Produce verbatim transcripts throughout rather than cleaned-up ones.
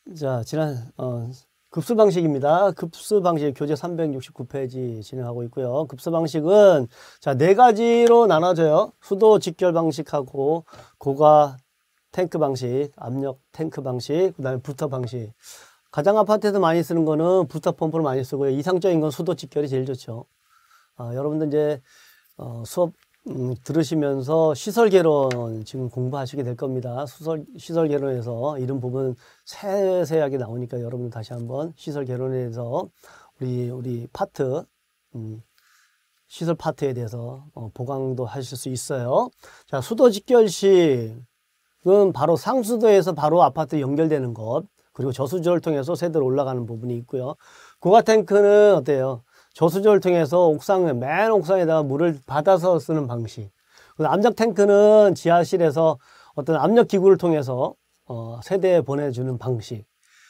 자, 지난, 어, 급수 방식입니다. 급수 방식 교재 삼백육십구 페이지 진행하고 있고요. 급수 방식은, 자, 네 가지로 나눠져요. 수도 직결 방식하고, 고가 탱크 방식, 압력 탱크 방식, 그 다음에 부스터 방식. 가장 아파트에서 많이 쓰는 거는 부스터 펌프를 많이 쓰고요. 이상적인 건 수도 직결이 제일 좋죠. 아, 여러분들 이제, 어, 수업, 음, 들으시면서 시설 개론 지금 공부하시게 될 겁니다. 수설, 시설 개론에서 이런 부분 세세하게 나오니까 여러분들 다시 한번 시설 개론에 대해서 우리, 우리 파트, 음, 시설 파트에 대해서 어, 보강도 하실 수 있어요. 자, 수도 직결식은 바로 상수도에서 바로 아파트 연결되는 것, 그리고 저수조를 통해서 세대로 올라가는 부분이 있고요. 고가 탱크는 어때요? 저수조를 통해서 옥상에, 맨 옥상에다가 물을 받아서 쓰는 방식. 압력 탱크는 지하실에서 어떤 압력 기구를 통해서 어, 세대에 보내주는 방식.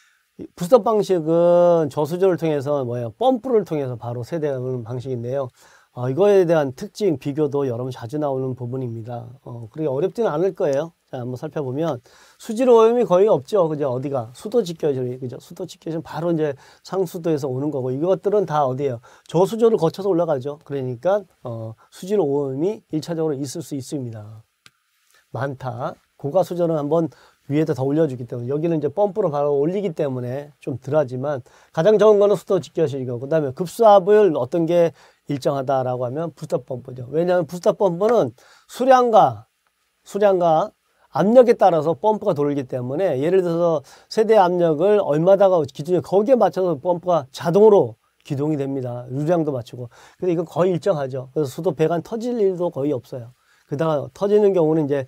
부스터 방식은 저수조를 통해서 뭐예요? 펌프를 통해서 바로 세대에 오는 방식인데요. 어, 이거에 대한 특징, 비교도 여러분 자주 나오는 부분입니다. 어, 그렇게 어렵지는 않을 거예요. 자, 한번 살펴보면 수질 오염이 거의 없죠. 그죠? 어디가? 수도 직결이, 그죠? 수도 직결은 바로 이제 상수도에서 오는 거고, 이것들은 다 어디예요? 저수조를 거쳐서 올라가죠. 그러니까, 어, 수질 오염이 일차적으로 있을 수 있습니다. 많다. 고가 수조는 한번 위에다 더 올려주기 때문에, 여기는 이제 펌프로 바로 올리기 때문에 좀 덜하지만, 가장 좋은 거는 수도 직결식이고, 그 다음에 급수압을 어떤 게 일정하다라고 하면 부스터 펌프죠. 왜냐하면 부스터 펌프는 수량과, 수량과 압력에 따라서 펌프가 돌기 때문에, 예를 들어서 세대 압력을 얼마다가 기준이 거기에 맞춰서 펌프가 자동으로 기동이 됩니다. 유량도 맞추고. 근데 이건 거의 일정하죠. 그래서 수도 배관 터질 일도 거의 없어요. 그다가 터지는 경우는 이제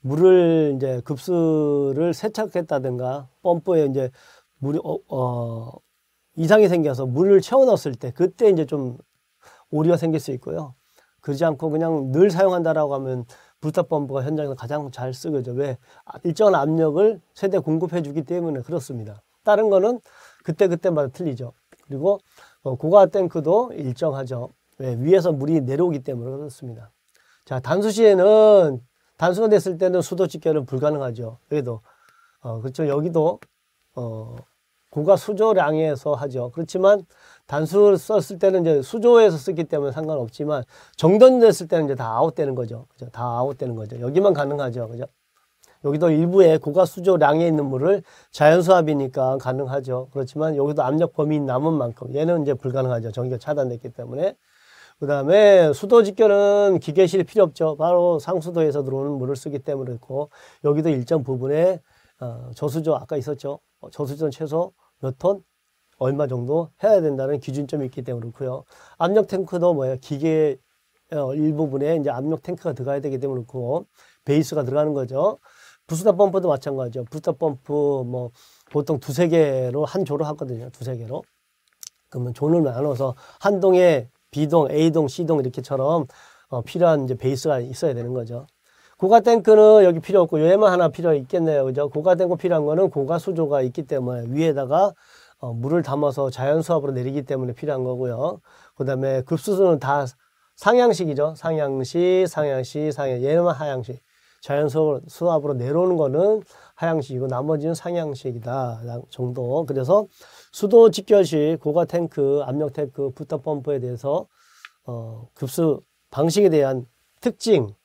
물을 이제 급수를 세척했다든가 펌프에 이제 물이 어, 어 이상이 생겨서 물을 채워 넣었을 때 그때 이제 좀 오류가 생길 수 있고요. 그러지 않고 그냥 늘 사용한다라고 하면 부스터 펌프가 현장에서 가장 잘 쓰거죠. 왜? 일정한 압력을 세대에 공급해 주기 때문에 그렇습니다. 다른 거는 그때그때마다 틀리죠. 그리고 고가 탱크도 일정하죠. 왜? 위에서 물이 내려오기 때문에 그렇습니다. 자, 단수시에는 단수가 됐을 때는 수도 직결은 불가능하죠. 여기도 어, 그렇죠. 여기도 어, 고가 수조량에서 하죠. 그렇지만 단수를 썼을 때는 이제 수조에서 쓰기 때문에 상관없지만 정전됐을 때는 이제 다 아웃되는 거죠. 그죠? 다 아웃되는 거죠. 여기만 가능하죠. 그죠? 여기도 일부에 고가 수조량에 있는 물을 자연수압이니까 가능하죠. 그렇지만 여기도 압력 범위 남은 만큼 얘는 이제 불가능하죠. 전기가 차단됐기 때문에. 그 다음에 수도 직결은 기계실이 필요 없죠. 바로 상수도에서 들어오는 물을 쓰기 때문에 그렇고, 여기도 일정 부분에 어, 저수조 아까 있었죠. 어, 저수조는 최소 몇 톤 얼마 정도 해야 된다는 기준점이 있기 때문에 그렇고요. 압력 탱크도 뭐예요? 기계 어, 일부분에 이제 압력 탱크가 들어가야 되기 때문에 그렇고, 베이스가 들어가는 거죠. 부스터 펌프도 마찬가지죠. 부스터 펌프 뭐 보통 두세 개로 한 조로 하거든요. 두세 개로. 그러면 조를 나눠서 한 동에 B동, A동, C동 이렇게처럼 어, 필요한 이제 베이스가 있어야 되는 거죠. 고가 탱크는 여기 필요 없고 얘만 하나 필요 있겠네요. 그죠? 고가 탱크 필요한 거는 고가 수조가 있기 때문에 위에다가 어, 물을 담아서 자연 수압으로 내리기 때문에 필요한 거고요. 그 다음에 급수수는 다 상향식이죠. 상향식, 상향식, 상향. 얘만 하향식. 자연 수압으로 내려오는 거는 하향식이고 나머지는 상향식이다 정도. 그래서 수도 직결식, 고가 탱크, 압력 탱크, 부스터 펌프에 대해서 어, 급수 방식에 대한 특징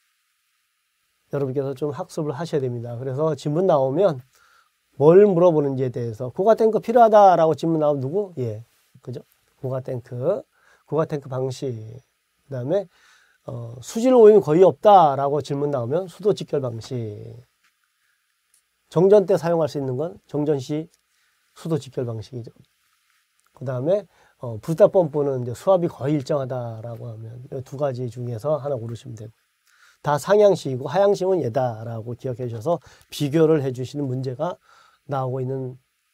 여러분께서 좀 학습을 하셔야 됩니다. 그래서 질문 나오면 뭘 물어보는지에 대해서 고가 탱크 필요하다라고 질문 나오면 누구? 예, 그죠? 고가 탱크, 고가 탱크 방식. 그 다음에 어, 수질 오염이 거의 없다라고 질문 나오면 수도 직결 방식. 정전 때 사용할 수 있는 건 정전 시 수도 직결 방식이죠. 그 다음에 어, 부스터 펌프는 이제 수압이 거의 일정하다라고 하면 이 두 가지 중에서 하나 고르시면 되고, 다 상향식이고 하향식은 얘다라고 기억해 주셔서 비교를 해 주시는 문제가 나오고 있는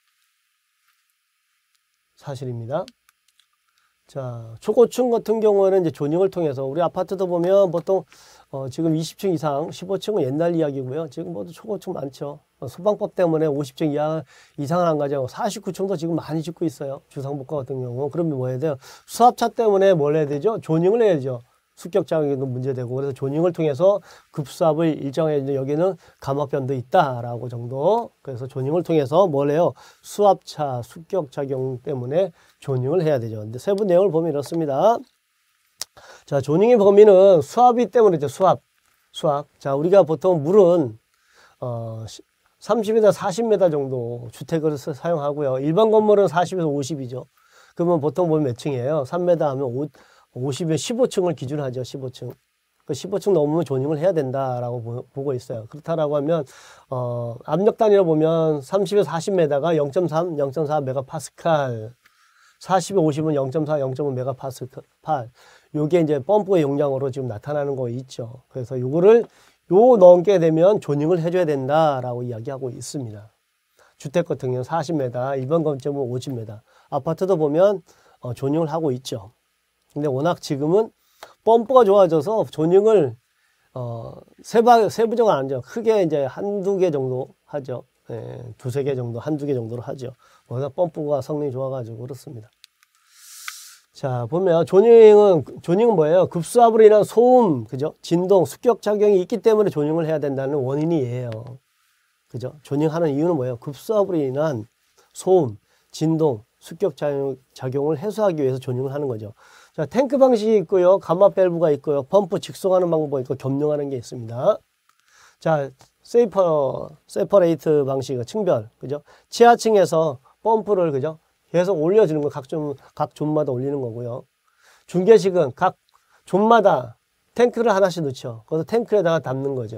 사실입니다. 자, 초고층 같은 경우에는 이제 조닝을 통해서 우리 아파트도 보면 보통 어, 지금 이십 층 이상, 십오 층은 옛날 이야기고요. 지금 모두 초고층 많죠. 어, 소방법 때문에 오십 층 이하 이상은 안 가죠. 사십구 층도 지금 많이 짓고 있어요. 주상복합 같은 경우. 그러면 뭐 해야 돼요? 수압차 때문에 뭘 해야 되죠? 조닝을 해야죠. 습격 작용도 문제되고, 그래서 조닝을 통해서 급수압을 일정하게, 여기는 감압변도 있다라고 정도. 그래서 조닝을 통해서 뭘 해요? 수압차, 습격 작용 때문에 조닝을 해야 되죠. 근데 세부 내용을 보면 이렇습니다. 자, 조닝의 범위는 수압이 때문이죠. 수압. 수압. 자, 우리가 보통 물은, 어, 삼십 미터, 사십 미터 정도 주택을 사용하고요. 일반 건물은 사십에서 오십이죠. 그러면 보통 보면 몇 층이에요? 삼 미터 하면 오십이면 십오 층을 기준하죠. 십오 층. 그 십오 층 넘으면 조닝을 해야 된다라고 보, 보고 있어요. 그렇다라고 하면, 어, 압력 단위로 보면 삼십에서 사십 미터가 영 점 삼, 영 점 사 메가파스칼, 사십에 오십은 영 점 사, 영 점 오 메가파스칼. 요게 이제 펌프의 용량으로 지금 나타나는 거 있죠. 그래서 요거를 요 넘게 되면 조닝을 해줘야 된다라고 이야기하고 있습니다. 주택 같은 경우는 사십 미터, 일반 건물은 오십 미터. 아파트도 보면 어, 조닝을 하고 있죠. 근데 워낙 지금은 펌프가 좋아져서 조닝을 어, 세부, 세부적은 아니죠. 크게 이제 한두 개 정도 하죠. 예, 두세 개 정도, 한두 개 정도로 하죠. 워낙 펌프가 성능이 좋아가지고 그렇습니다. 자, 보면 조닝은, 조닝은 뭐예요? 급수압으로 인한 소음, 그죠? 진동, 습격 작용이 있기 때문에 조닝을 해야 된다는 원인이에요. 그죠? 조닝하는 이유는 뭐예요? 급수압으로 인한 소음, 진동, 습격 작용을 해소하기 위해서 조닝을 하는 거죠. 자, 탱크 방식이 있고요. 감압 밸브가 있고요. 펌프 직송하는 방법이 있고 겸용하는 게 있습니다. 자, 세이퍼, 세퍼레이트 방식, 층별, 그죠? 지하층에서 펌프를, 그죠? 계속 올려주는 거, 각 좀, 각 존마다 올리는 거고요. 중계식은 각 존마다 탱크를 하나씩 넣죠. 거기서 탱크에다가 담는 거죠.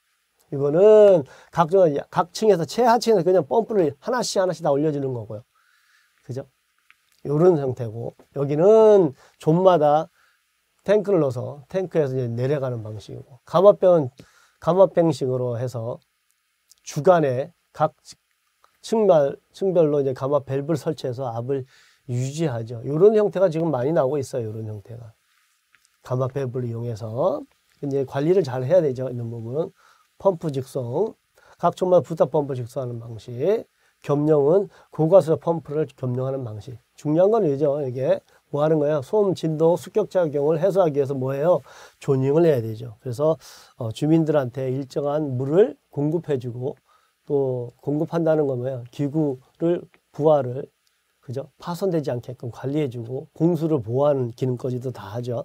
이거는 각, 각 층에서, 최하층에서 그냥 펌프를 하나씩 하나씩 다 올려주는 거고요. 그죠? 요런 형태고, 여기는 존마다 탱크를 넣어서 탱크에서 이제 내려가는 방식이고, 감압병은 감압병식으로 해서 주간에 각 층별, 층별로 이제 감압 밸브를 설치해서 압을 유지하죠. 이런 형태가 지금 많이 나오고 있어요. 이런 형태가. 감압 밸브를 이용해서. 이제 관리를 잘 해야 되죠. 이런 부분은. 펌프 직송. 각 층마다 부탑 펌프 직송하는 방식. 겸용은 고가수 펌프를 겸용하는 방식. 중요한 건 이죠. 이게 뭐 하는 거예요? 소음, 진동, 습격 작용을 해소하기 위해서 뭐예요? 조닝을 해야 되죠. 그래서 어, 주민들한테 일정한 물을 공급해주고, 또 공급한다는 건 뭐예요? 기구를 부하를 그죠? 파손되지 않게끔 관리해주고 공수를 보호하는 기능까지도 다 하죠.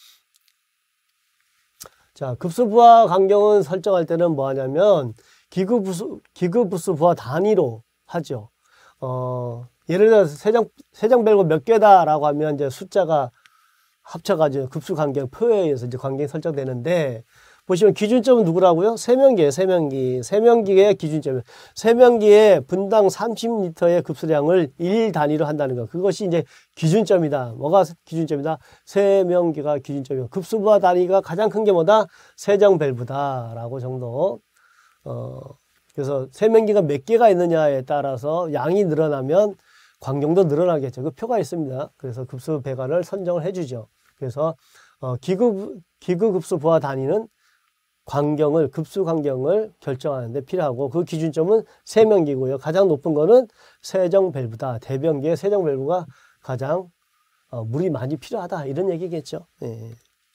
자, 급수 부하 간격은 설정할 때는 뭐 하냐면 기구 부수 기구 부수 부하 단위로 하죠. 어, 예를 들어서 세정 세정 밸브 몇 개다라고 하면 이제 숫자가 합쳐가지고 급수 간격 표에 의해서 이제 간격이 설정되는데, 보시면 기준점은 누구라고요? 세면기예요. 세면기. 세면기의 기준점이에요. 세면기의 분당 삼십 리터의 급수량을 일 단위로 한다는 거. 그것이 이제 기준점이다. 뭐가 기준점이다? 세면기가 기준점이고, 급수부하 단위가 가장 큰 게 뭐다? 세정 밸브다라고 정도. 어, 그래서 세면기가 몇 개가 있느냐에 따라서 양이 늘어나면 광경도 늘어나겠죠. 그 표가 있습니다. 그래서 급수 배관을 선정을 해주죠. 그래서 어, 기구 기구 급수 부하 단위는 광경을, 급수 광경을 결정하는데 필요하고, 그 기준점은 세면기고요. 가장 높은 거는 세정 밸브다. 대변기의 세정 밸브가 가장 어, 물이 많이 필요하다. 이런 얘기겠죠. 예.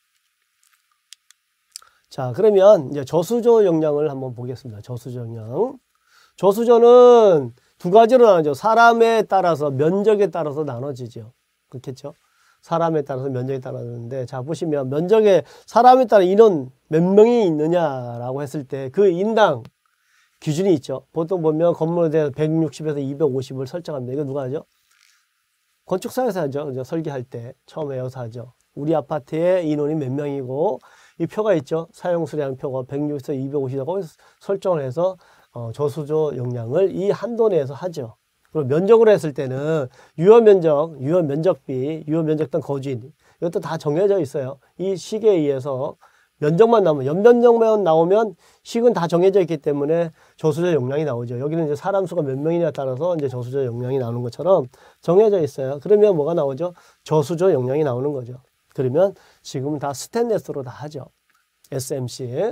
자, 그러면 이제 저수조 용량을 한번 보겠습니다. 저수조 용량. 저수조는 두 가지로 나누죠. 사람에 따라서, 면적에 따라서 나눠지죠. 그렇겠죠. 사람에 따라서 면적에 따라 나누는데, 자, 보시면 면적에, 사람에 따라 인원 몇 명이 있느냐라고 했을 때 그 인당 기준이 있죠. 보통 보면 건물에 대해서 백육십에서 이백오십을 설정합니다. 이거 누가 하죠? 건축사에서 하죠. 이제 설계할 때 처음에 여기서 하죠. 우리 아파트의 인원이 몇 명이고, 이 표가 있죠. 사용수량 표가 백육십에서 이백오십이라고 설정을 해서 어, 저수조 용량을 이 한도 내에서 하죠. 그리고 면적으로 했을 때는 유효면적, 유효면적비, 유효면적 등 거주인, 이것도 다 정해져 있어요. 이 식에 의해서 면적만 나오면, 연면적만 나오면 식은 다 정해져 있기 때문에 저수조 용량이 나오죠. 여기는 이제 사람 수가 몇 명이냐에 따라서 이제 저수조 용량이 나오는 것처럼 정해져 있어요. 그러면 뭐가 나오죠? 저수조 용량이 나오는 거죠. 그러면 지금은 다 스테인리스로 다 하죠. 에스엠씨.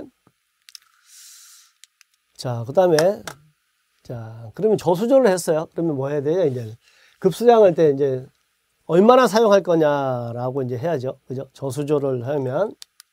자, 그 다음에, 자, 그러면 저수조를 했어요. 그러면 뭐 해야 돼요? 이제 급수량할 때 이제 얼마나 사용할 거냐라고 이제 해야죠. 그죠? 저수조를 하면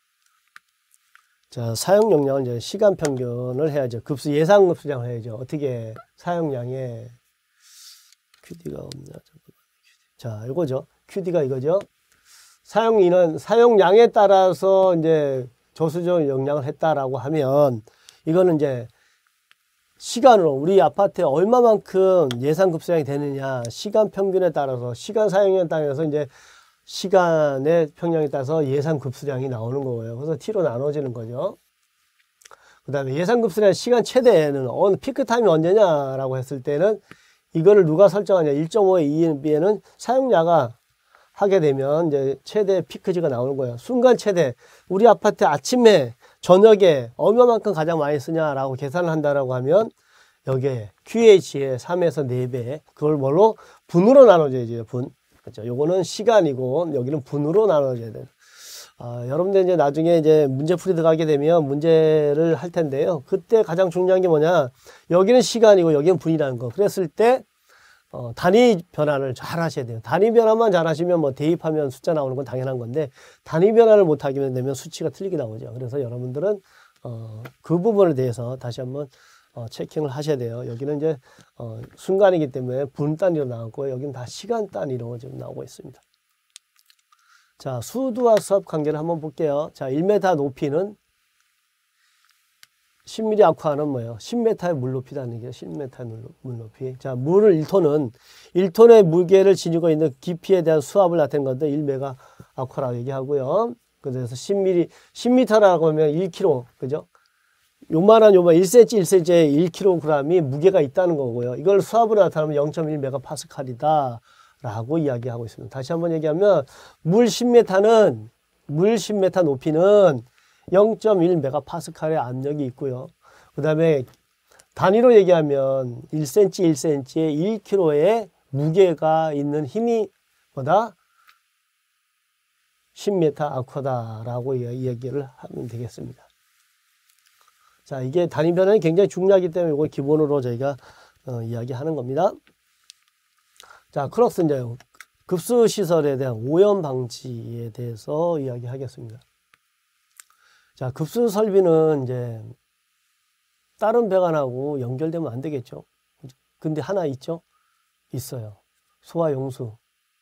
자, 사용 용량을 이제 시간 평균을 해야죠. 급수 예상 급수량을 해야죠. 어떻게 사용량에 큐디가 없냐? 자, 이거죠. 큐디가 이거죠. 사용 인원, 사용량에 따라서 이제 저수조 용량을 했다라고 하면 이거는 이제 시간으로 우리 아파트에 얼마만큼 예상 급수량이 되느냐, 시간 평균에 따라서 시간 사용량에 따라서 이제 시간의 평량에 따라서 예상 급수량이 나오는 거예요. 그래서 T로 나눠지는 거죠. 그 다음에 예상 급수량 시간 최대는 어느 피크 타임이 언제냐라고 했을 때는 이거를 누가 설정하냐. 일 점 오의 이 비에는 사용자가 하게 되면 이제 최대 피크지가 나오는 거예요. 순간 최대. 우리 아파트 아침에 저녁에 얼마만큼 가장 많이 쓰냐라고 계산을 한다라고 하면 여기에 큐에이치의 삼에서 네 배. 그걸 뭘로? 분으로 나눠줘야죠. 분. 그렇죠. 요거는 시간이고 여기는 분으로 나눠줘야 돼요. 아, 여러분들 이제 나중에 이제 문제풀이 들어가게 되면 문제를 할 텐데요. 그때 가장 중요한 게 뭐냐? 여기는 시간이고 여기는 분이라는 거. 그랬을 때 어, 단위 변환을 잘 하셔야 돼요. 단위 변환만 잘 하시면 뭐 대입하면 숫자 나오는 건 당연한 건데 단위 변환을 못 하게 되면 수치가 틀리게 나오죠. 그래서 여러분들은 어, 그 부분에 대해서 다시 한번 어, 체킹을 하셔야 돼요. 여기는 이제 어, 순간이기 때문에 분 단위로 나왔고 여기는 다 시간 단위로 지금 나오고 있습니다. 자, 수두와 수압 관계를 한번 볼게요. 자, 일 미터 높이는 십 밀리미터 아쿠아는 뭐예요? 십 미터의 물 높이라는 게 십 미터의 물 높이. 자, 물을 일 톤은 일 톤의 무게를 지니고 있는 깊이에 대한 수압을 나타낸 건데 일 메가 아쿠아라고 얘기하고요. 그래서 십 밀리미터, 십 미터라고 하면 일 킬로그램, 그죠? 요만한 요만 일 센티미터, 일 센티미터에 일 킬로그램이 무게가 있다는 거고요. 이걸 수압으로 나타내면 영 점 일 메가파스칼이다 라고 이야기하고 있습니다. 다시 한번 얘기하면 물 십 미터는 물 십 미터 높이는 영 점 일 메가파스칼의 압력이 있고요. 그 다음에 단위로 얘기하면 일 센티미터, 일 센티미터에 일 킬로그램의 무게가 있는 힘이 뭐다? 십 미터 아쿠아다라고 이야기를 하면 되겠습니다. 자, 이게 단위 변환이 굉장히 중요하기 때문에 이걸 기본으로 저희가 어, 이야기하는 겁니다. 자, 크록스 이제 급수 시설에 대한 오염 방지에 대해서 이야기하겠습니다. 자, 급수 설비는 이제 다른 배관하고 연결되면 안 되겠죠. 근데 하나 있죠? 있어요. 소화용수.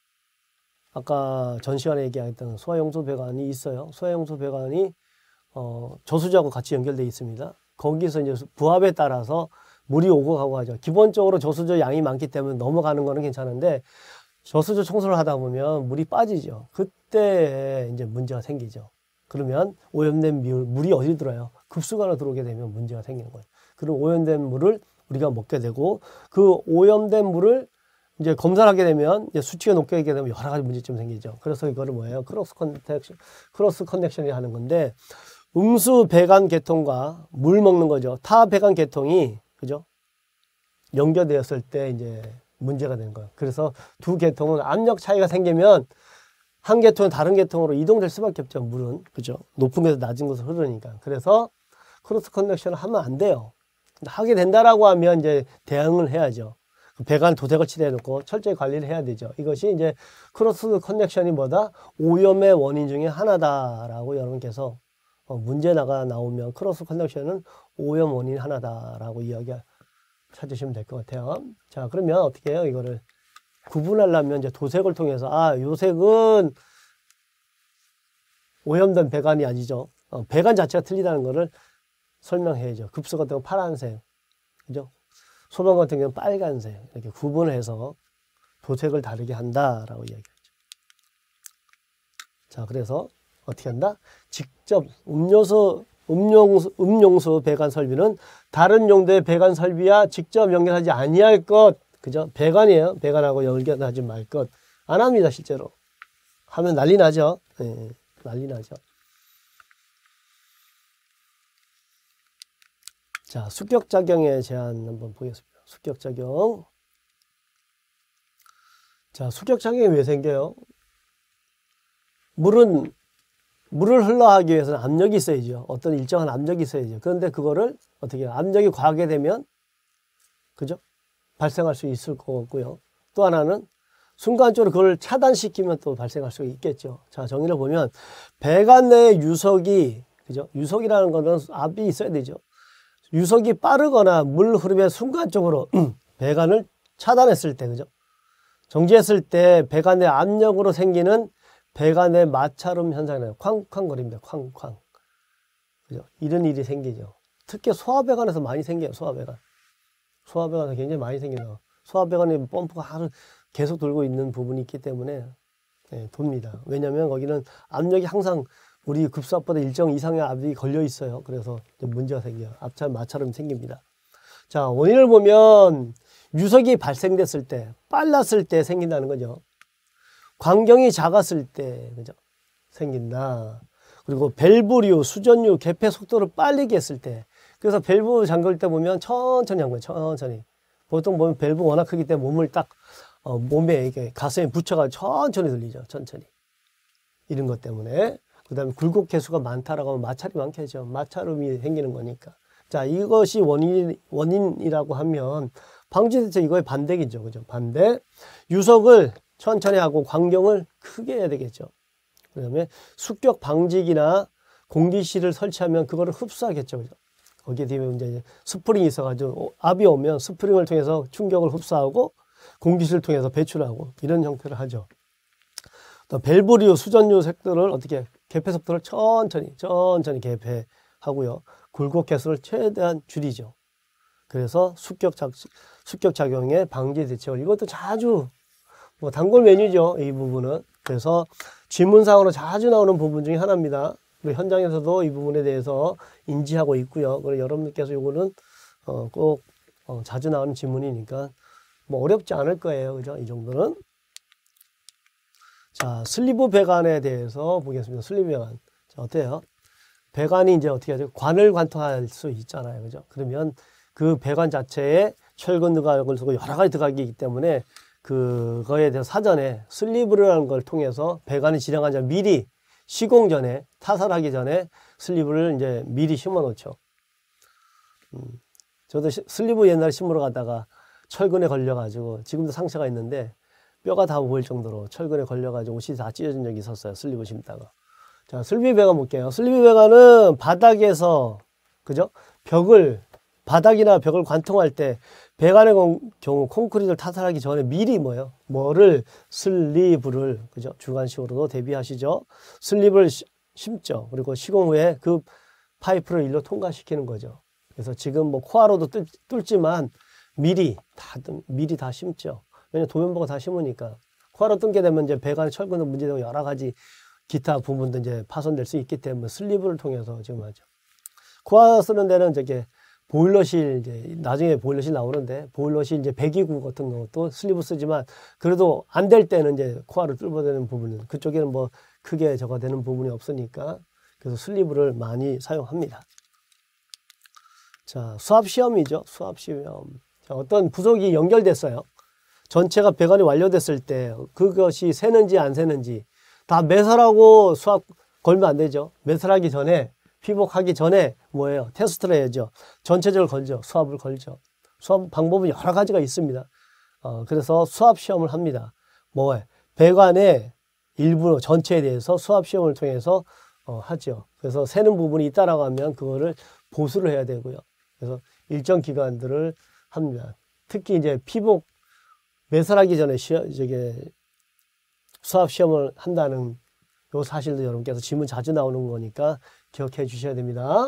아까 전 시간에 얘기했던 소화용수 배관이 있어요. 소화용수 배관이 어, 저수지하고 같이 연결되어 있습니다. 거기서 이제 부합에 따라서 물이 오고 가고 하죠. 기본적으로 저수조 양이 많기 때문에 넘어가는 거는 괜찮은데 저수조 청소를 하다 보면 물이 빠지죠. 그때 이제 문제가 생기죠. 그러면 오염된 물, 물이 어디 들어요? 급수관으로 들어오게 되면 문제가 생기는 거예요. 그럼 오염된 물을 우리가 먹게 되고 그 오염된 물을 이제 검사를 하게 되면 이제 수치가 높게 되게 되면 여러 가지 문제점이 생기죠. 그래서 이거를 뭐예요? 크로스 커넥션, 크로스 커넥션이 하는 건데 음수 배관 계통과 물 먹는 거죠. 타 배관 계통이 그죠? 연결되었을 때 이제 문제가 되는 거예요. 그래서 두 계통은 압력 차이가 생기면 한 계통은 다른 계통으로 이동될 수밖에 없죠. 물은 그죠? 높은 곳에서 낮은 곳으로 흐르니까. 그래서 크로스 커넥션을 하면 안 돼요. 하게 된다라고 하면 이제 대응을 해야죠. 배관 도색을 칠해놓고 철저히 관리를 해야 되죠. 이것이 이제 크로스 커넥션이 뭐다? 오염의 원인 중에 하나다라고 여러분께서 어, 문제가 나오면 크로스 커넥션은 오염 원인 하나다라고 이야기 찾으시면 될 것 같아요. 자, 그러면 어떻게 해요? 이거를 구분하려면 이제 도색을 통해서 아, 요 색은 오염된 배관이 아니죠. 어, 배관 자체가 틀리다는 거를 설명해야죠. 급수 같은 건 파란색, 그죠? 소방 같은 경우는 빨간색 이렇게 구분을 해서 도색을 다르게 한다라고 이야기하죠. 자, 그래서 어떻게 한다? 직접 음료수, 음용수, 음용수 배관 설비는 다른 용도의 배관 설비와 직접 연결하지 아니할 것, 그죠? 배관이에요. 배관하고 연결하지 말 것. 안 합니다, 실제로. 하면 난리 나죠. 네, 난리 나죠. 자, 수격작용의 제한 한번 보겠습니다. 수격작용. 자, 수격작용이 왜 생겨요? 물은, 물을 흘러가기 위해서는 압력이 있어야죠. 어떤 일정한 압력이 있어야죠. 그런데 그거를 어떻게 해요? 압력이 과하게 되면, 그죠? 발생할 수 있을 것 같고요. 또 하나는 순간적으로 그걸 차단시키면 또 발생할 수 있겠죠. 자, 정의를 보면 배관 내에 유속이, 그죠? 유속이라는 거는 압이 있어야 되죠. 유속이 빠르거나 물 흐름에 순간적으로 배관을 차단했을 때, 그죠? 정지했을 때 배관 내 압력으로 생기는 배관 내 마찰음 현상이에요. 쾅쾅거립니다. 쾅쾅. 그죠? 이런 일이 생기죠. 특히 소화배관에서 많이 생겨요. 소화배관. 소화배관에서 굉장히 많이 생겨요. 소화배관에 펌프가 하루 계속 돌고 있는 부분이 있기 때문에 네, 돕니다. 왜냐하면 거기는 압력이 항상 우리 급수압보다 일정 이상의 압이 걸려 있어요. 그래서 문제가 생겨요. 압찰, 마찰음 생깁니다. 자, 원인을 보면 유속이 발생됐을 때, 빨랐을 때 생긴다는 거죠. 광경이 작았을 때, 그죠? 생긴다. 그리고 밸브류, 수전류, 개폐 속도를 빨리게 했을 때. 그래서 밸브 잠글 때 보면 천천히 한 거예요. 천천히. 보통 보면 밸브 워낙 크기 때문에 몸을 딱 어, 몸에 이게 가슴에 붙여가 천천히 돌리죠. 천천히. 이런 것 때문에. 그 다음에 굴곡 개수가 많다라고 하면 마찰이 많겠죠. 마찰음이 생기는 거니까. 자, 이것이 원인, 원인이라고 하면 방지대책 이거의 반대겠죠. 그죠? 반대. 유속을 천천히 하고 광경을 크게 해야 되겠죠. 그 다음에 습격 방지기나 공기실을 설치하면 그거를 흡수하겠죠. 그죠? 거기에 뒤에 이제 스프링이 있어가지고 압이 오면 스프링을 통해서 충격을 흡수하고 공기실을 통해서 배출하고 이런 형태를 하죠. 또 밸브류, 수전류 색들을 어떻게 개폐 속도를 천천히 천천히 개폐하고요. 굴곡 개수를 최대한 줄이죠. 그래서 습격 작 습격 작용의 방지 대책을 이것도 자주 뭐 단골 메뉴죠. 이 부분은. 그래서 질문상으로 자주 나오는 부분 중에 하나입니다. 우리 현장에서도 이 부분에 대해서 인지하고 있고요. 그리고 여러분들께서 이거는 어 꼭 어 자주 나오는 질문이니까 뭐 어렵지 않을 거예요. 그죠? 이 정도는. 자, 슬리브 배관에 대해서 보겠습니다. 슬리브 배관. 자, 어때요? 배관이 이제 어떻게 하죠? 관을 관통할 수 있잖아요. 그죠? 그러면 그 배관 자체에 철근 들어가고 여러 가지 들어가기 때문에 그거에 대해서 사전에 슬리브라는 걸 통해서 배관이 진행하자 미리 시공 전에 타설하기 전에 슬리브를 이제 미리 심어 놓죠. 음, 저도 시, 슬리브 옛날에 심으러 가다가 철근에 걸려가지고 지금도 상처가 있는데 뼈가 다 보일 정도로 철근에 걸려가지고 옷이 다 찢어진 적이 있었어요. 슬리브 심다가. 자, 슬리브 배관 볼게요. 슬리브 배관은 바닥에서 그죠? 벽을 바닥이나 벽을 관통할 때 배관의 경우 콘크리트를 타설하기 전에 미리 뭐예요? 뭐를 슬리브를 그죠? 주관식으로도 대비하시죠. 슬리브를 시, 심죠. 그리고 시공 후에 그 파이프를 일로 통과시키는 거죠. 그래서 지금 뭐 코아로도 뚫, 뚫지만 미리 다 미리 다 심죠. 왜냐면 도면보고 다 심으니까 코아로 뚫게 되면 이제 배관의 철근도 문제되고 여러 가지 기타 부분도 이제 파손될 수 있기 때문에 슬리브를 통해서 지금 하죠. 코아 쓰는 데는 저게 보일러실 이제 나중에 보일러실 나오는데 보일러실 이제 배기구 같은 것도 슬리브 쓰지만 그래도 안 될 때는 이제 코아를 뚫어대는 부분은 그쪽에는 뭐 크게 저거 되는 부분이 없으니까 그래서 슬리브를 많이 사용합니다. 자, 수압 시험이죠. 수압 시험. 자, 어떤 부속이 연결됐어요. 전체가 배관이 완료됐을 때 그것이 새는지 안 새는지 다 매설하고 수압 걸면 안 되죠. 매설하기 전에 피복하기 전에 뭐예요? 테스트를 해야죠. 전체적으로 걸죠. 수압을 걸죠. 수압 방법은 여러 가지가 있습니다. 어, 그래서 수압 시험을 합니다. 뭐에 배관의 일부 전체에 대해서 수압 시험을 통해서 어, 하죠. 그래서 새는 부분이 있다라고 하면 그거를 보수를 해야 되고요. 그래서 일정 기간들을 합니다. 특히 이제 피복 매설하기 전에 시험, 저게 수압 시험을 한다는 요 사실도 여러분께서 질문 자주 나오는 거니까 기억해 주셔야 됩니다.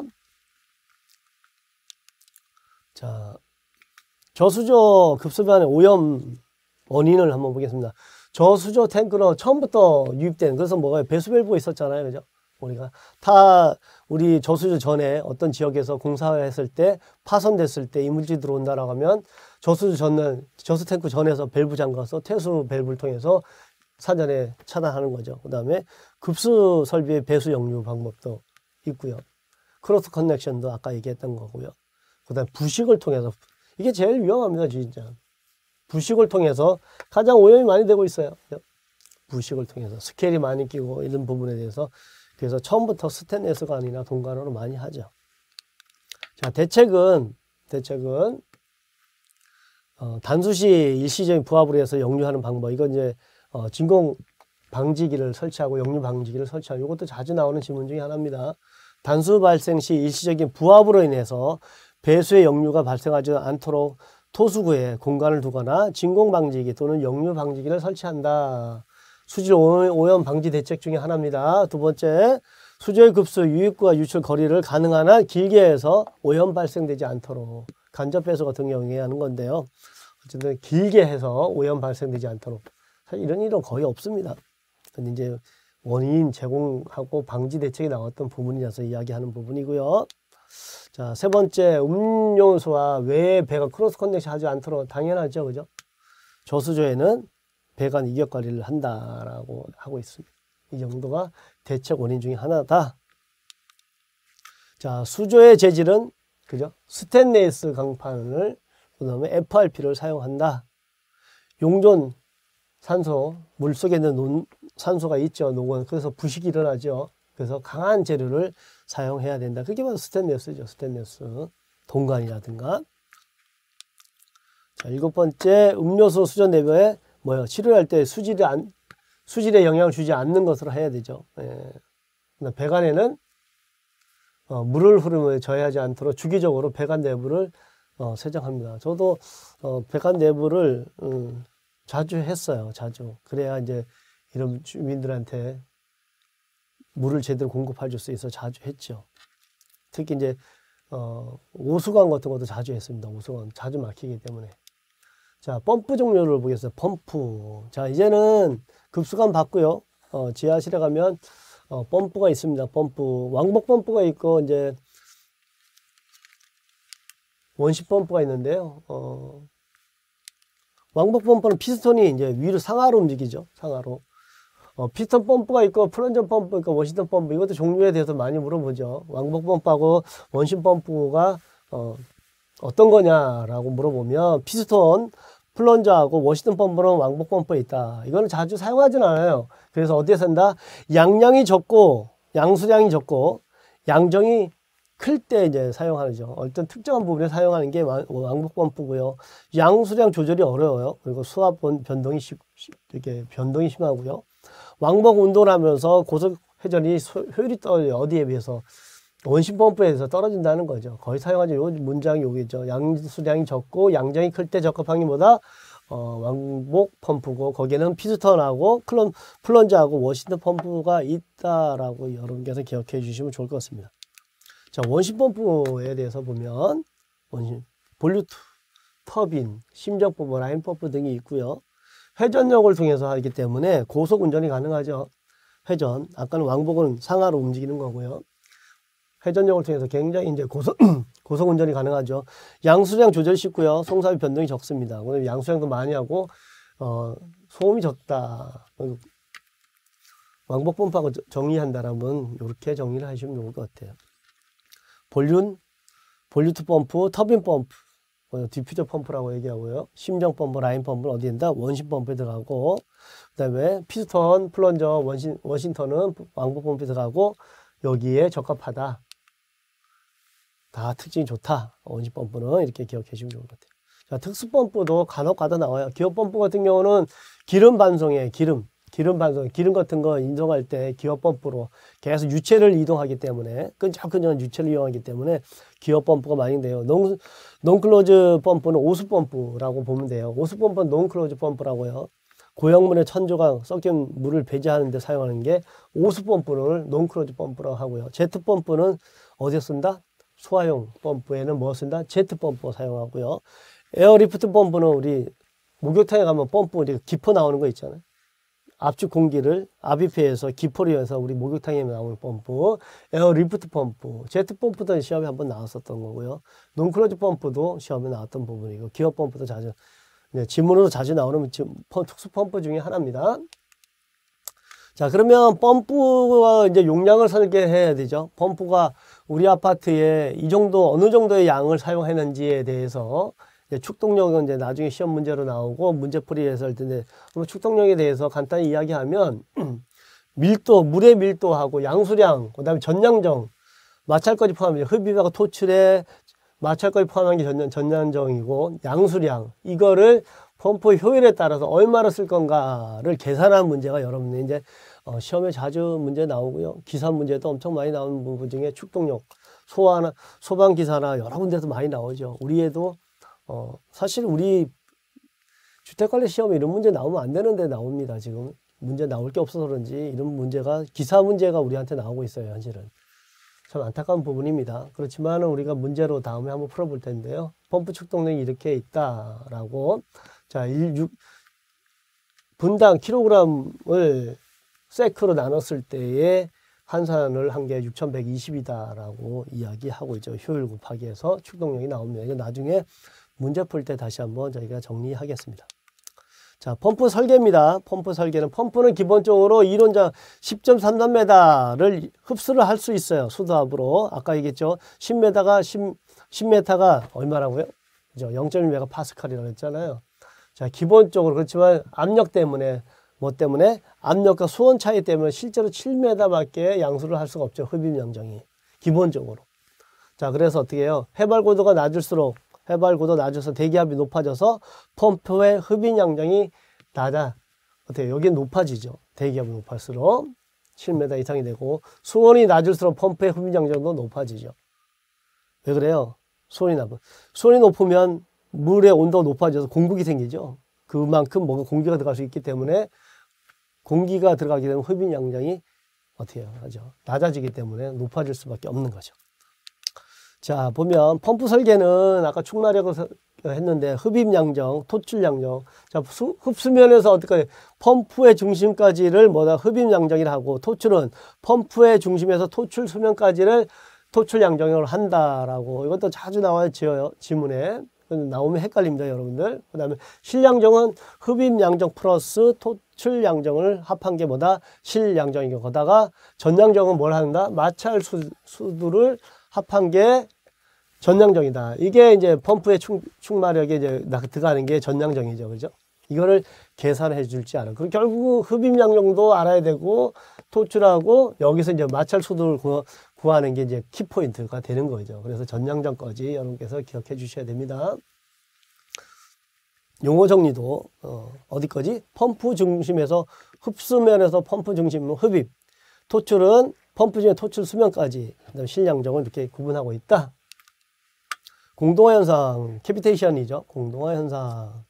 자, 저수조 급수변의 오염 원인을 한번 보겠습니다. 저수조 탱크로 처음부터 유입된, 그래서 뭐가 배수 밸브가 있었잖아요. 그죠? 우리가 타, 우리 저수조 전에 어떤 지역에서 공사했을 때 파손됐을 때 이물질이 들어온다라고 하면 저수조 전은, 저수 탱크 전에서 밸브 잠가서 퇴수 밸브를 통해서 사전에 차단하는 거죠. 그 다음에 급수 설비의 배수 역류 방법도 있고요. 크로스 커넥션도 아까 얘기했던 거고요. 그 다음에 부식을 통해서, 이게 제일 위험합니다, 진짜. 부식을 통해서 가장 오염이 많이 되고 있어요. 부식을 통해서 스케일이 많이 끼고 이런 부분에 대해서 그래서 처음부터 스테인레스가 아니라 동관으로 많이 하죠. 자, 대책은 대책은 어, 단수시 일시적인 부하로 해서 역류하는 방법. 이건 이제 어, 진공 방지기를 설치하고 역류 방지기를 설치하고 이것도 자주 나오는 질문 중에 하나입니다. 단수 발생 시 일시적인 부하로 인해서 배수의 역류가 발생하지 않도록 토수구에 공간을 두거나 진공 방지기 또는 역류 방지기를 설치한다. 수질 오염 방지 대책 중에 하나입니다. 두 번째, 수조의 급수, 유입구와 유출 거리를 가능한 한 길게 해서 오염 발생되지 않도록 간접 배수 같은 경우에 하는 건데요. 어쨌든 길게 해서 오염 발생되지 않도록. 사실 이런 일은 거의 없습니다. 이제 원인 제공하고 방지 대책이 나왔던 부분이라서 이야기하는 부분이고요. 자, 세 번째, 음료수와 외 배가 크로스 커넥션 하지 않도록 당연하죠, 그죠? 저수조에는 배관 이격 관리를 한다라고 하고 있습니다. 이 정도가 대책 원인 중에 하나다. 자, 수조의 재질은 그죠? 스테인리스 강판을 그다음에 에프알피를 사용한다. 용존 산소, 물속에 있는 논, 산소가 있죠. 녹은. 그래서 부식이 일어나죠. 그래서 강한 재료를 사용해야 된다. 그게 바로 스테인리스죠. 스테인리스. 동관이라든가. 자, 일곱 번째, 음료수 수전 내부에 뭐요? 치료할 때 수질이 안, 수질에 영향을 주지 않는 것으로 해야 되죠. 예. 배관에는 어, 물을 흐름을 저해하지 않도록 주기적으로 배관 내부를 어, 세정합니다. 저도 어, 배관 내부를 음, 자주 했어요. 자주. 그래야 이제 이런 주민들한테 물을 제대로 공급해 줄 수 있어 자주 했죠. 특히 이제 어, 오수관 같은 것도 자주 했습니다. 오수관 자주 막히기 때문에. 자, 펌프 종류를 보겠습니다. 펌프. 자, 이제는 급수관 받고요. 어, 지하실에 가면 어, 펌프가 있습니다. 펌프. 왕복 펌프가 있고 이제 원심 펌프가 있는데요. 어, 왕복 펌프는 피스톤이 이제 위로 상하로 움직이죠. 상하로. 어, 피스톤 펌프가 있고 플런저 펌프 있고 워싱턴 펌프 이것도 종류에 대해서 많이 물어보죠. 왕복 펌프하고 원심 펌프가 어, 어떤 거냐라고 물어보면 피스톤 플런저하고 워싱턴 펌프는 왕복 펌프에 있다. 이거는 자주 사용하진 않아요. 그래서 어디에 쓴다? 양량이 적고 양수량이 적고 양정이 클 때 이제 사용하죠. 어떤 특정한 부분에 사용하는 게 왕복 펌프고요. 양수량 조절이 어려워요. 그리고 수압 변동이 시, 이렇게 변동이 심하고요. 왕복 운동을 하면서 고속 회전이 효율이 떨어져요. 어디에 비해서 원심 펌프에서 떨어진다는 거죠. 거의 사용하죠. 요 문장이 여기죠. 양수량이 적고 양정이 클 때 적합하기보다 어, 왕복 펌프고 거기에는 피스톤하고 클론, 플런저하고 워싱턴 펌프가 있다라고 여러분께서 기억해 주시면 좋을 것 같습니다. 자, 원심 펌프에 대해서 보면 원심, 볼루트, 터빈, 심정 펌프, 라인 펌프 등이 있고요. 회전력을 통해서 하기 때문에 고속 운전이 가능하죠. 회전. 아까는 왕복은 상하로 움직이는 거고요. 회전력을 통해서 굉장히 이제 고속, 고속 운전이 가능하죠. 양수량 조절 쉽고요. 송사비 변동이 적습니다. 오늘 양수량도 많이 하고, 어, 소음이 적다. 왕복 펌프하고 정리한다라면 이렇게 정리를 하시면 좋을 것 같아요. 볼륨, 볼루트 펌프, 터빈 펌프, 디퓨저 펌프라고 얘기하고요. 심정 펌프, 라인 펌프는 어디에 있다? 원심 펌프에 들어가고, 그 다음에 피스톤, 플런저, 원신, 워싱턴은 왕복 펌프에 들어가고, 여기에 적합하다. 다 특징이 좋다. 원심 펌프는 이렇게 기억해 주시면 좋을 것 같아요. 자, 특수 펌프도 간혹 가다 나와요. 기업 펌프 같은 경우는 기름 반송에 기름, 기름 반송, 기름 같은 거 인송할 때 기업 펌프로 계속 유체를 이동하기 때문에 끈적끈적한 유체를 이용하기 때문에 기업 펌프가 많이 돼요. 논, 논클로즈 펌프는 오수 펌프라고 보면 돼요. 오수 펌프는 논클로즈 펌프라고요. 고형물의 천조가 섞인 물을 배제하는 데 사용하는 게 오수 펌프를 논클로즈 펌프라고 하고요. 제트 펌프는 어디에 쓴다? 소화용 펌프에는 뭐 쓴다? 제트 펌프 사용하고요. 에어리프트 펌프는 우리 목욕탕에 가면 펌프 우리 기포 나오는 거 있잖아요. 압축 공기를 압입해서 기포를 이용해서 우리 목욕탕에 나오는 펌프, 에어리프트 펌프, 제트 펌프도 시험에 한번 나왔었던 거고요. 논클로즈 펌프도 시험에 나왔던 부분이고, 기업 펌프도 자주, 네, 지문으로 자주 나오는 특수 펌프 중에 하나입니다. 자, 그러면 펌프와 이제 용량을 설계해야 되죠. 펌프가 우리 아파트에 이 정도, 어느 정도의 양을 사용했는지에 대해서 이제 축동력은 이제 나중에 시험 문제로 나오고 문제풀이에서 할 텐데, 그럼 축동력에 대해서 간단히 이야기하면 밀도, 물의 밀도하고 양수량, 그 다음에 전량정, 마찰까지 포함해서 흡입하고 토출에 마찰까지 포함한 게 전년, 전량정이고 양수량 이거를 펌프 효율에 따라서 얼마나 쓸 건가를 계산한 문제가 여러분들 이제 어, 시험에 자주 문제 나오고요. 기사 문제도 엄청 많이 나오는 부분 중에 축동력, 소화나 소방기사나 여러 군데서 많이 나오죠. 우리에도 어, 사실 우리 주택관리 시험에 이런 문제 나오면 안 되는데 나옵니다. 지금 문제 나올 게 없어서 그런지 이런 문제가 기사 문제가 우리한테 나오고 있어요. 현실은 참 안타까운 부분입니다. 그렇지만 우리가 문제로 다음에 한번 풀어볼 텐데요. 펌프 축동력이 이렇게 있다라고 자, 일, 분당 킬로그램을 세크로 나눴을 때에 환산을 한 게 육천백이십이다라고 이야기하고 있죠. 효율 곱하기 해서 축동력이 나옵니다. 이거 나중에 문제 풀 때 다시 한번 저희가 정리하겠습니다. 자, 펌프 설계입니다. 펌프 설계는 펌프는 기본적으로 이론자 십 점 삼삼 미터를 흡수를 할 수 있어요. 수도압으로. 아까 얘기했죠. 십 미터가 십, 십 미터가 얼마라고요? 그죠? 영 점 일 메가파스칼이라고 했잖아요. 자, 기본적으로 그렇지만 압력 때문에 뭐 때문에 압력과 수온 차이 때문에 실제로 칠 미터밖에 양수를 할 수가 없죠. 흡입 양정이 기본적으로. 자, 그래서 어떻게 해요? 해발 고도가 낮을수록 해발 고도 낮아서 대기압이 높아져서 펌프의 흡입 양정이 낮아. 어때요? 여기는 높아지죠. 대기압이 높을수록 칠 미터 이상이 되고 수온이 낮을수록 펌프의 흡입 양정도 높아지죠. 왜 그래요? 수온이 낮아. 수온이 높으면 물의 온도가 높아져서 공국이 생기죠. 그만큼 뭔가 공기가 들어갈 수 있기 때문에 공기가 들어가게 되면 흡입 양정이 어떻게 해요? 하죠. 낮아지기 때문에 높아질 수밖에 없는 거죠. 자, 보면 펌프 설계는 아까 축마력을 했는데 흡입 양정, 토출 양정. 자, 수, 흡수면에서 어떻게 펌프의 중심까지를 뭐다 흡입 양정이라 하고 토출은 펌프의 중심에서 토출 수면까지를 토출 양정을 한다라고. 이것도 자주 나와요. 지어요. 지문에. 나오면 헷갈립니다, 여러분들. 그 다음에 실양정은 흡입 양정 플러스 토출 양정을 합한 게 뭐다? 실양정이고, 거다가 전양정은 뭘 한다? 마찰 수, 수두를 합한 게 전양정이다. 이게 이제 펌프의 충, 충마력에 이제 들어가는 게 전양정이죠. 그죠? 이거를 계산해 줄지 않아. 그 결국 흡입 양정도 알아야 되고, 토출하고, 여기서 이제 마찰 수두를 구, 구하는 게 이제 키포인트가 되는 거죠. 그래서 전양정까지 여러분께서 기억해 주셔야 됩니다. 용어 정리도, 어, 어디 거지? 펌프 중심에서 흡수면에서 펌프 중심 흡입. 토출은 펌프 중에 토출 수면까지. 그다음에 실양정을 이렇게 구분하고 있다. 공동화 현상, 캐비테이션이죠. 공동화 현상.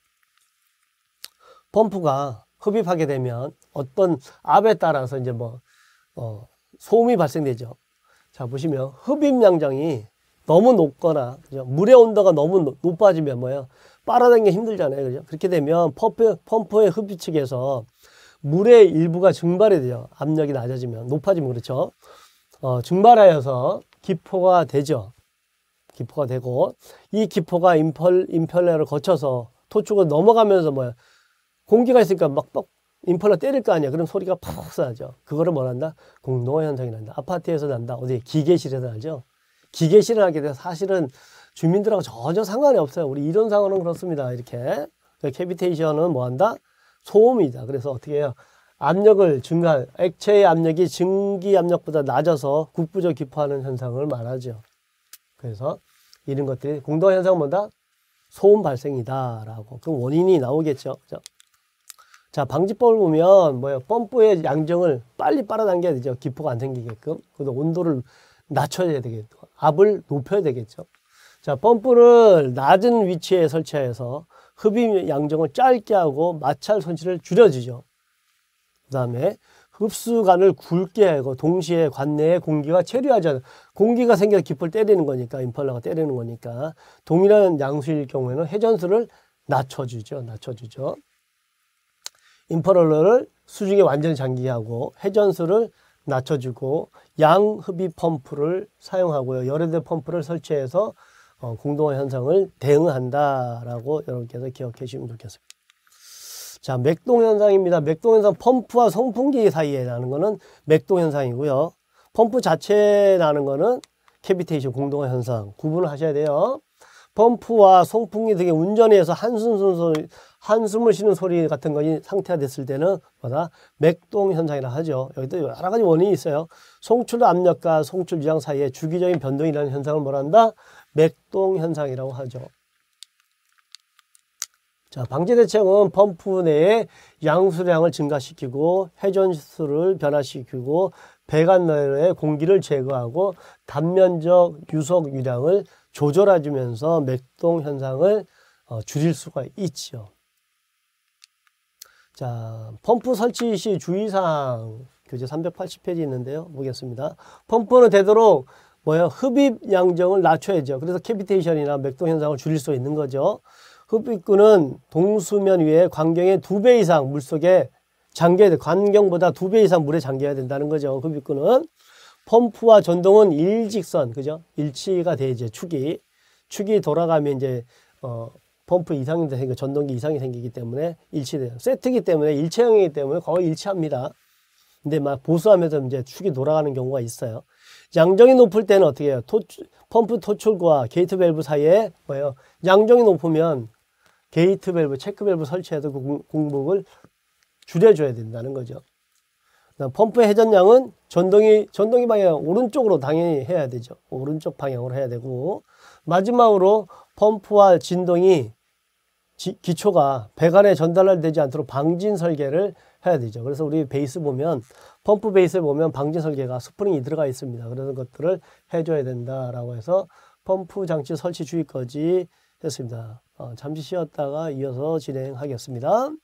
펌프가 흡입하게 되면 어떤 압에 따라서 이제 뭐, 어, 소음이 발생되죠. 자, 보시면 흡입 양정이 너무 높거나, 그죠? 물의 온도가 너무 높아지면 뭐예요? 빨아당기기 힘들잖아요. 그죠? 그렇게 되면 펌프, 펌프의 흡입 측에서 물의 일부가 증발이 돼요. 압력이 낮아지면, 높아지면 그렇죠. 어, 증발하여서 기포가 되죠. 기포가 되고, 이 기포가 임펄, 임펠러를 거쳐서 토축을 넘어가면서 뭐야? 공기가 있으니까 막, 막 임펄러 때릴 거 아니야. 그럼 소리가 팍 나죠. 그거를 뭐 한다? 공동화 현상이 난다. 아파트에서 난다. 어디? 기계실에서 나죠. 기계실을 하게 돼서 사실은 주민들하고 전혀 상관이 없어요. 우리 이론상으로는 그렇습니다. 이렇게. 캐비테이션은 뭐 한다? 소음이다. 그래서 어떻게 해요? 압력을 증가, 액체의 압력이 증기 압력보다 낮아서 국부적 기포하는 현상을 말하죠. 그래서 이런 것들이 공동화 현상은 뭐다? 소음 발생이다라고. 그 원인이 나오겠죠. 그죠? 자, 방지법을 보면 뭐예요? 펌프의 양정을 빨리 빨아당겨야 되죠. 기포가 안 생기게끔. 그래서 온도를 낮춰야 되겠죠. 압을 높여야 되겠죠. 자, 펌프를 낮은 위치에 설치해서 흡입 양정을 짧게 하고 마찰 손실을 줄여주죠. 그 다음에 흡수관을 굵게 하고 동시에 관내에 공기가 체류하지, 공기가 생겨서 기포를 때리는 거니까, 임펄러가 때리는 거니까 동일한 양수일 경우에는 회전수를 낮춰주죠. 낮춰주죠. 임펄러를 수중에 완전히 잠기하고 회전수를 낮춰주고 양흡입 펌프를 사용하고요. 열외대 펌프를 설치해서 어, 공동화 현상을 대응한다라고 여러분께서 기억해 주시면 좋겠습니다. 자, 맥동 현상입니다. 맥동 현상, 펌프와 송풍기 사이에 나는 거는 맥동 현상이고요. 펌프 자체에 나는 거는 캐비테이션 공동화 현상 구분을 하셔야 돼요. 펌프와 송풍기 등의 운전에 의해서 한숨 소리, 한숨을 쉬는 소리 같은 것이 상태화됐을 때는 뭐다? 맥동 현상이라 하죠. 여기도 여러 가지 원인이 있어요. 송출 압력과 송출 유량 사이에 주기적인 변동이라는 현상을 뭐라 한다? 맥동 현상이라고 하죠. 자, 방지 대책은 펌프 내에 양수량을 증가시키고 회전수를 변화시키고 배관 내의 공기를 제거하고 단면적 유속 유량을 조절해주면서 맥동 현상을 어, 줄일 수가 있죠. 자, 펌프 설치 시 주의사항 교재 삼백팔십 페이지 있는데요. 보겠습니다. 펌프는 되도록 뭐예요? 흡입 양정을 낮춰야죠. 그래서 캐비테이션이나 맥동 현상을 줄일 수 있는 거죠. 흡입구는 동수면 위에 광경의 두 배 이상 물속에 잠겨야 돼. 광경보다 두 배 이상 물에 잠겨야 된다는 거죠. 흡입구는. 펌프와 전동은 일직선, 그죠? 일치가 돼야죠. 축이. 축이 돌아가면 이제, 어, 펌프 이상이 생기고 전동기 이상이 생기기 때문에 일치돼요. 세트이기 때문에 일체형이기 때문에 거의 일치합니다. 근데 막 보수하면서 이제 축이 돌아가는 경우가 있어요. 양정이 높을 때는 어떻게 해요? 토, 펌프 토출과 게이트 밸브 사이에 뭐예요? 양정이 높으면 게이트 밸브, 체크 밸브 설치해도 그 공복을 줄여줘야 된다는 거죠. 펌프 회전량은 전동이, 전동이 방향 오른쪽으로 당연히 해야 되죠. 오른쪽 방향으로 해야 되고, 마지막으로 펌프와 진동이 지, 기초가 배관에 전달되지 않도록 방진 설계를 해야 되죠. 그래서 우리 베이스 보면 펌프 베이스에 보면 방진 설계가 스프링이 들어가 있습니다. 그런 것들을 해줘야 된다라고 해서 펌프 장치 설치 주의까지 했습니다. 어, 잠시 쉬었다가 이어서 진행하겠습니다.